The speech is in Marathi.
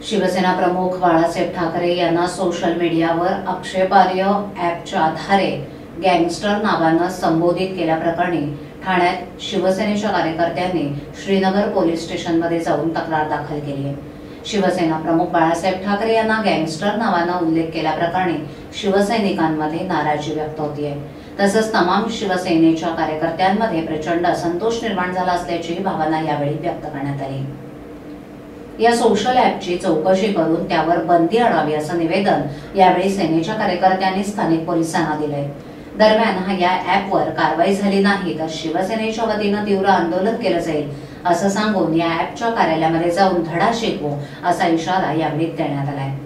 शिवसेना प्रमुख बाळासाहेब ठाकरे यांना सोशल मीडियावर आक्षेपार्ह ॲपच्या आधारे गँगस्टर नावानं संबोधित केल्याप्रकरणी ठाण्यात शिवसेनेच्या कार्यकर्त्यांनी श्रीनगर पोलीस स्टेशनमध्ये जाऊन तक्रार दाखल केली आहे। शिवसेना प्रमुख बाळासाहेब ठाकरे यांना गँगस्टर नावानं उल्लेख केल्याप्रकरणी शिवसैनिकांमध्ये नाराजी व्यक्त होतीये। तसंच तमाम शिवसेनेच्या कार्यकर्त्यांमध्ये प्रचंड असंतोष निर्माण झाला असल्याची भावना यावेळी व्यक्त करण्यात आली। या सोशल ॲपची चौकशी करून त्यावर बंदी आणावी असं निवेदन यावेळी सेनेच्या कार्यकर्त्यांनी स्थानिक पोलिसांना दिलंय। दरम्यान या ॲपवर कारवाई झाली नाही तर शिवसेनेच्या वतीनं तीव्र आंदोलन केलं जाईल असं सांगून या ॲपच्या कार्यालयामध्ये जाऊन धडा शिकवू असा इशारा यावेळी देण्यात आलाय।